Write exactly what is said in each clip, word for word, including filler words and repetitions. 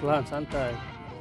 Pelan, santai.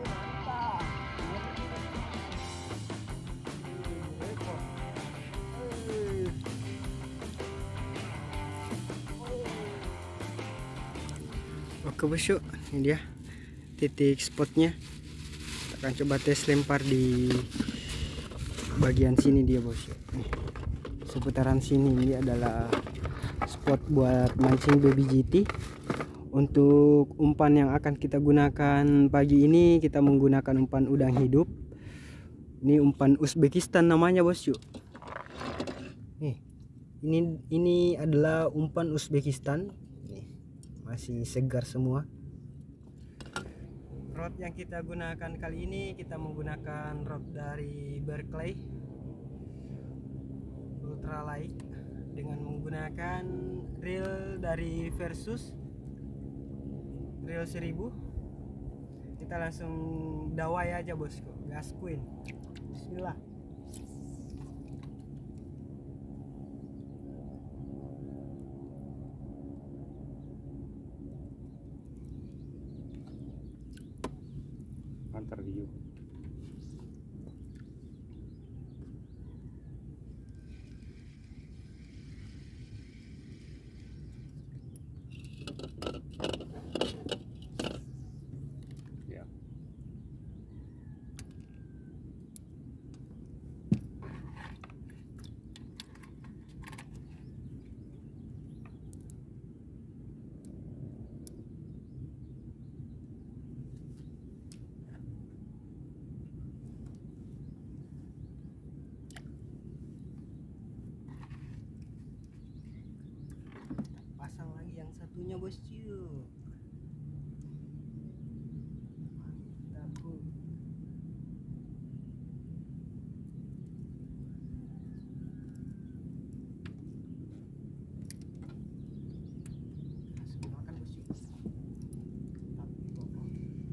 Oke bosku, ini dia titik spotnya. Kita akan coba tes lempar di bagian sini dia bosku. Nih, seputaran sini ini adalah spot buat mancing baby G T. Untuk umpan yang akan kita gunakan pagi ini, kita menggunakan umpan udang hidup. Ini umpan Uzbekistan namanya bosku. Nih, ini ini adalah umpan Uzbekistan. Nih, masih segar semua. Rod yang kita gunakan kali ini, kita menggunakan rod dari Berkeley ultralight dengan menggunakan reel dari Versus reel seribu. Kita langsung dawai aja bosku, gas queen. Bismillah. Antar view. Ya. Pasang lagi yang satunya bosku. Mantap. Langsung makan bosku. Tapi kokoh.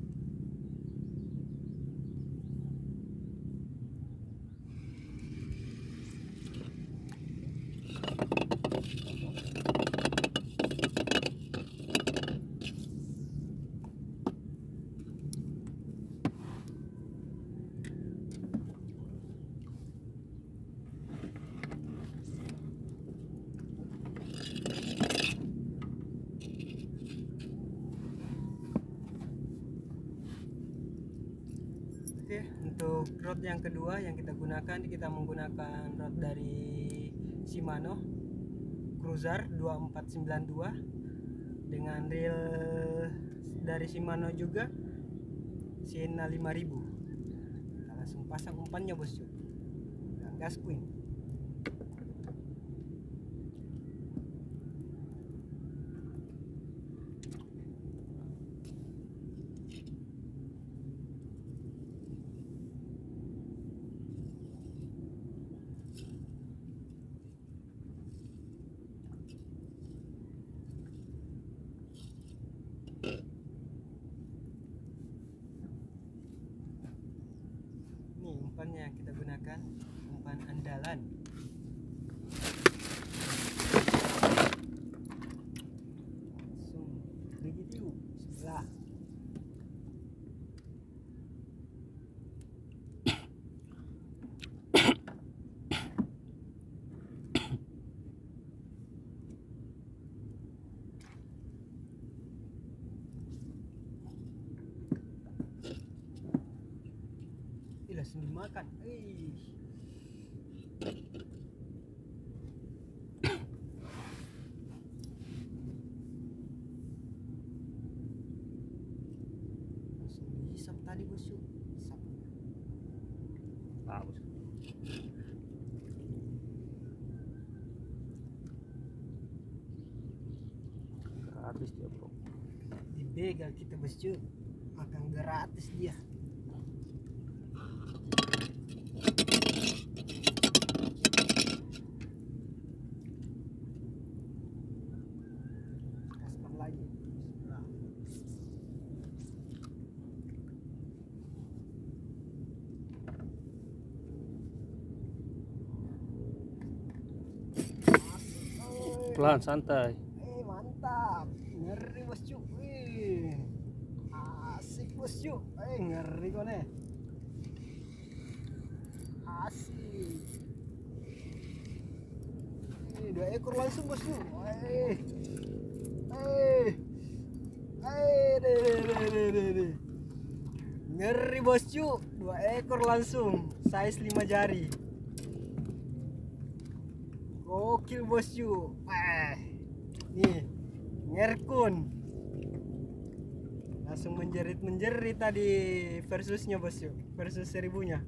Oke, untuk rod yang kedua yang kita gunakan, kita menggunakan rod dari Shimano Cruiser dua empat sembilan dua dengan reel dari Shimano juga Sienna lima ribu. Kita langsung pasang umpannya bosku, dan gas queen. Ini umpannya yang kita gunakan, umpan andalan. Langsung begitu. Bismillah. Langsung dimakan. Ih. Langsung dihisap tadi bosku. Hisap. Bagus. Gratis dia bro. Dibegal kita bosku. Makan gratis dia. Kasper lagi. Bismillah. Pelan, santai. Eh mantap, ngeri bosku. Wih, asik bos. bosku. Eh ngeri kok nih. Asik. Ini dua ekor langsung bosku. Eh. Eh. Eh, deh, deh, deh, deh, deh. Ngeri bosku, dua ekor langsung, size lima jari. Gokil bosku. Eh. Nih, ngerkun. Langsung menjerit-menjerit tadi versusnya bosku, versus seribunya.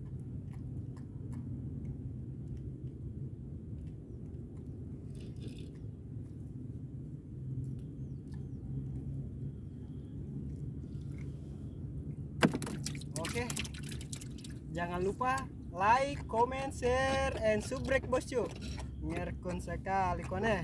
Oke, jangan lupa like, comment, share, and subrek bosku. Ngerkun sekali kone.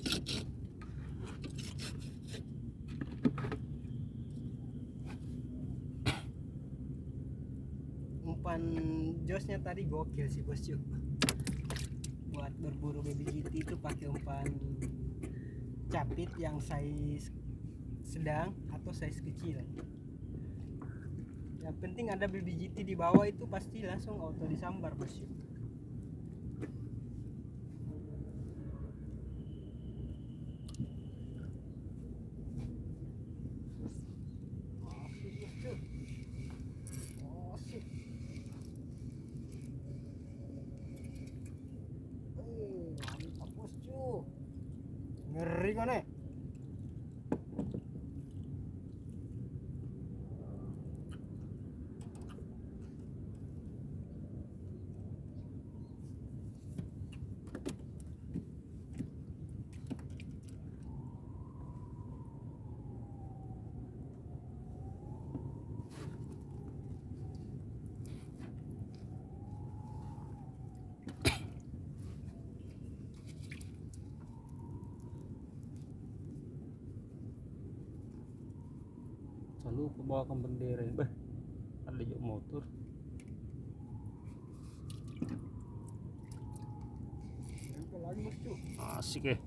Umpan josnya tadi gokil sih bosku. Buat berburu baby G T itu pakai umpan capit yang size sedang atau size kecil. Yang penting ada baby G T di bawah itu pasti langsung auto disambar bosku. Ngeri kan nih. Selalu kebawakan bendera. Bah, ada juga motor. Lagi bosku. Asik ya.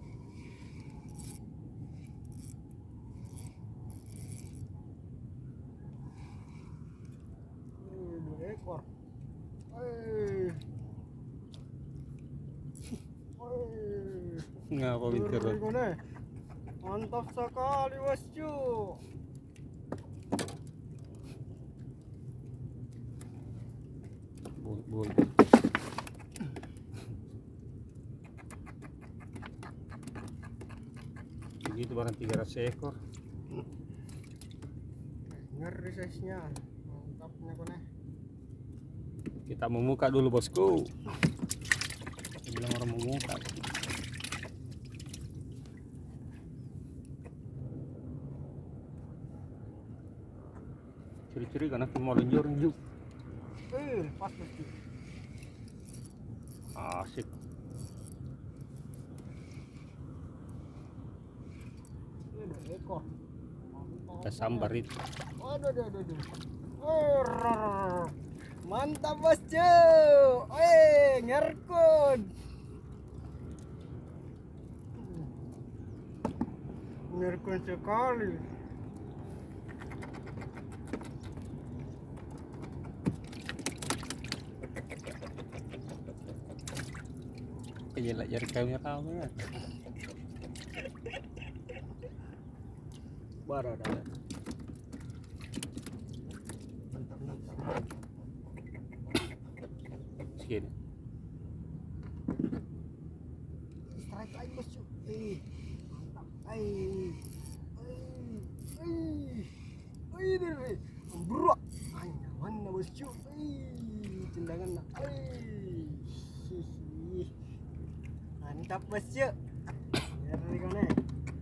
Eh, dua ekor. Eh. Eh. Ngapa pinter? Ngeri kok nih. Mantap sekali bosku. Bol, bol. Begitu barang tiga ratus ekor. Ngeri size nya. Mantapnya kok nih. Kita memuka dulu bosku. Kita bilang orang memuka. Ciri-ciri kan aku mau lenjur-lenjur. Eh, pas bosku. Asik. Ini dua ekor. Kita sambar itu. Aduh, aduh, aduh, aduh. Oh, mantap bosku. Eh, ngerkun. Ngerkun sekali. Kayak jari kayu rame ya. Bara ada. Mantap, mantap. Segini. Strike lagi bosku. Eh, mantap. Eh, eh, eh, eh, deh, bro. Hanya mana bosku? Eh, tendangan nak. Eh, hihi. Mantap bosku. Ngeri kau nih.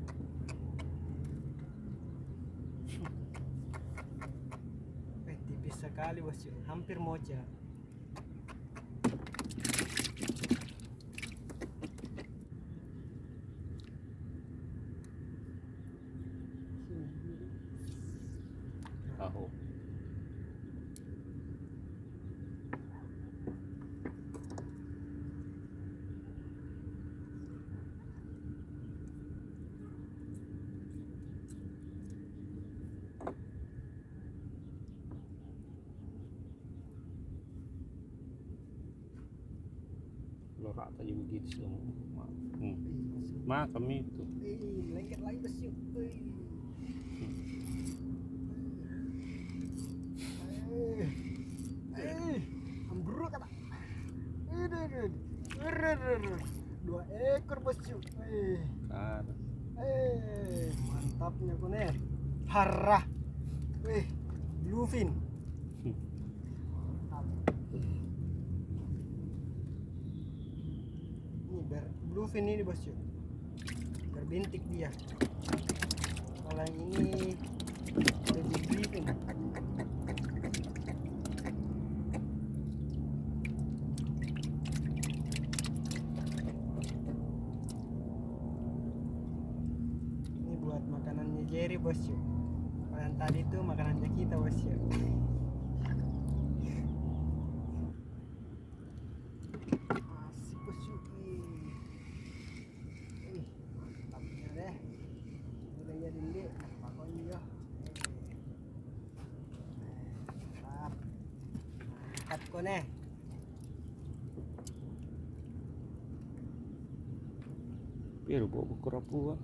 Eh, tipis sekali bosku. Hampir moja. Tahu. rata juga begitu semua. Hmm. Mah kami itu. Ih, lengket lagi bosku. Ih. Eh, eh, ambruk kata. Aduh, aduh, aduh, dua ekor bosku. Eh, Kan. eh, mantapnya kone. Harah. Eh, bluefin. Mantap. Ini ber bluefin ini bosku. Berbintik dia. Kalau yang ini baby bluefin. Ini buat makanannya Jerry bosku. Kalau yang tadi itu makanannya kita bosku. Asik bosku. Ih, mantapnya deh. Udah jadi deh, pokoknya. Mantap. Mantap kone. Biar bawa buku rapua.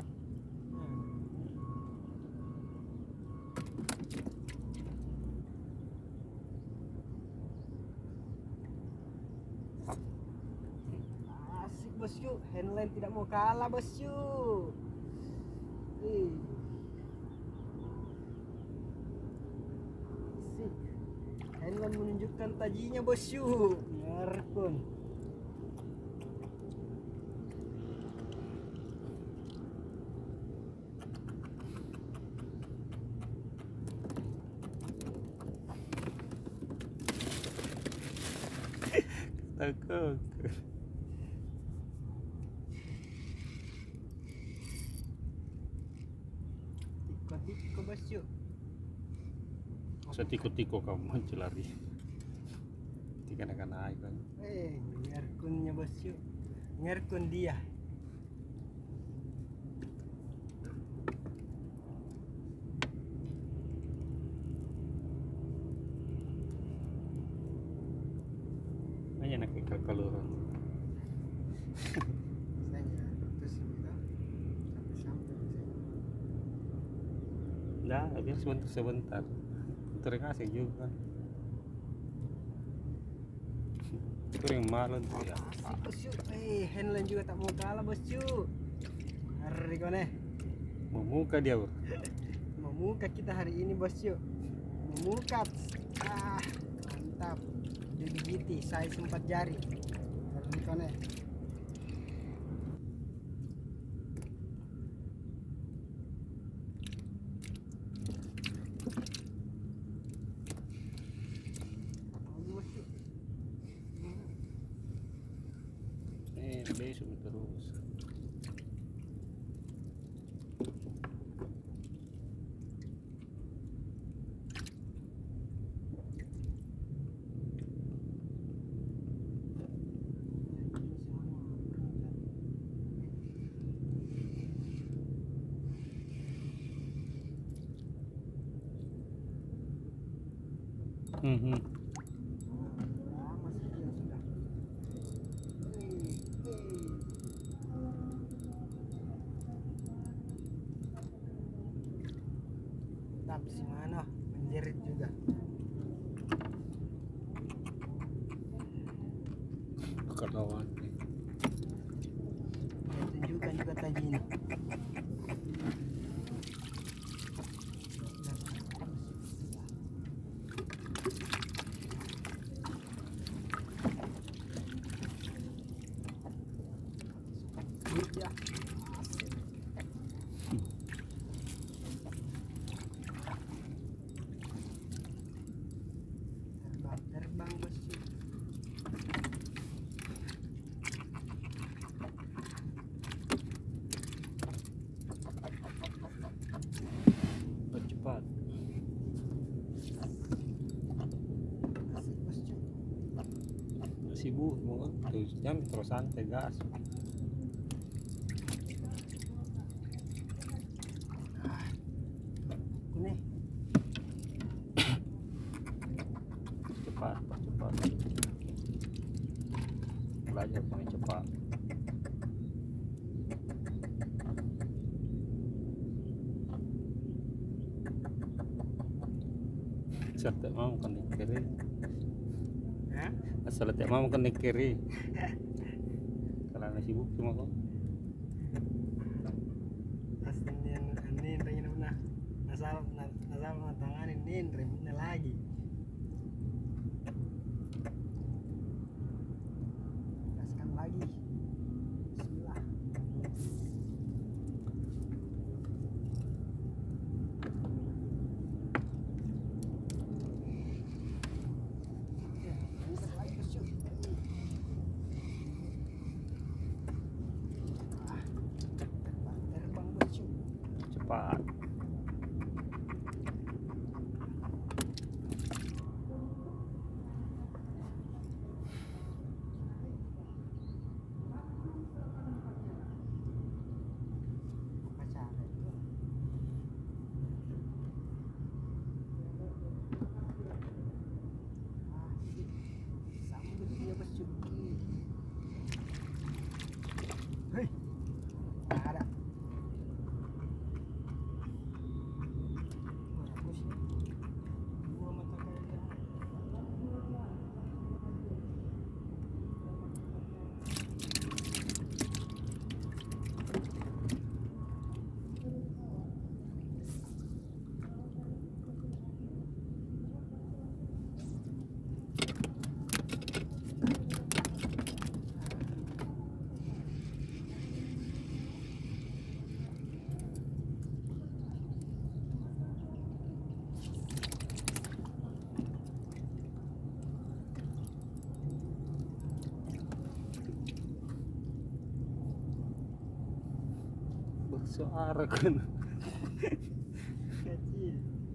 Asik bosku, handline tidak mau kalah bosku. Ih. Asik. Handline menunjukkan tajinya bosku. Ngarkun. Takut. Tiko-tiko bosku. Setiko-tiko kamu muncul lari. Tiga anak naik kan. Eh, ngarkunnya bosku. Ngarkun dia. Hanya nak ikat kaluran. Saya terus kita sampai-sampai Nah, biar sebentar sebentar. Teringasih juga. Itu yang malam tuh ya. asik bosku. Eh, handline juga tak mau kalah bosku. Hari kone. Memuka dia bro. Memuka kita hari ini bosku. Memuka. Ah, mantap. Jadi giti, saya sempat jari. Hari kone. Lagi bosku. Eh, besok terus. Hmm, hmm. Lama sekian sudah. Hei, hei. Mantap si mana menjerit juga. Bukan lawan. Saya tunjukkan juga tadi ini. Ya. Terbang, terbang bosku. Percepat. Asik bosku. Sibuk mau tuh jam terus santai gas. Kune. Cepat, cepat. Belajar aja kami cepat. Asal tak mau kan di kiri. Hah? Asal tak mau kan di kiri. Kalau nasi sibuk cuma kok. Aslinya ini pengen benar. Nasal nasal tangan ini remnya lagi. Gaskan lagi. Bismillah. Cepat. Hei, ada. Suara kan. Kecil.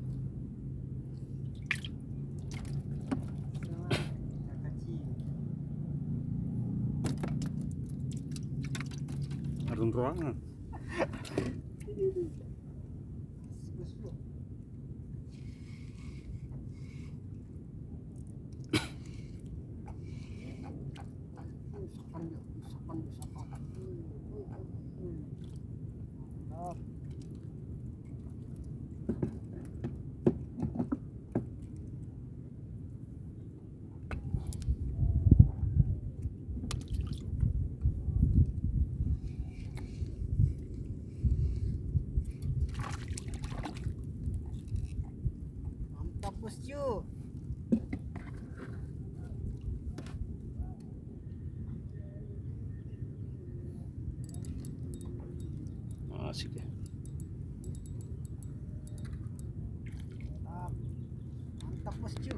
Kecil. Arun ruangan. Mantap bosku. Asik ya. Mantap. Mantap bosku.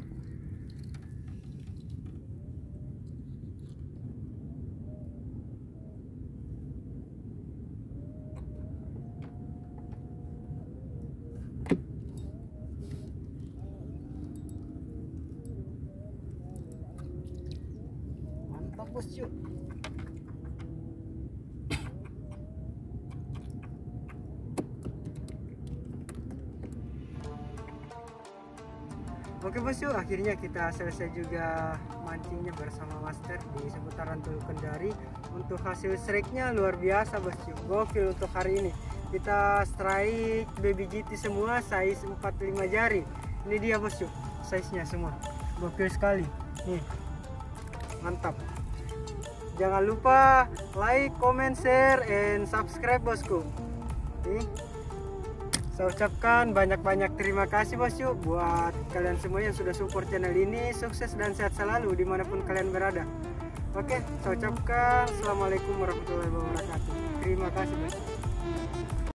Mantap bosku. Oke bosku, akhirnya kita selesai juga mancingnya bersama Master di seputaran Teluk Kendari. Untuk hasil strike-nya luar biasa bosku, gokil untuk hari ini. Kita strike baby G T semua size empat puluh lima jari. Ini dia bosku, size-nya semua gokil sekali. Nih, mantap. Jangan lupa like, comment, share, and subscribe bosku. Nih, saya ucapkan banyak-banyak terima kasih bosku buat kalian semua yang sudah support channel ini. Sukses dan sehat selalu dimanapun kalian berada. Oke, saya ucapkan assalamualaikum warahmatullahi wabarakatuh. Terima kasih bosku.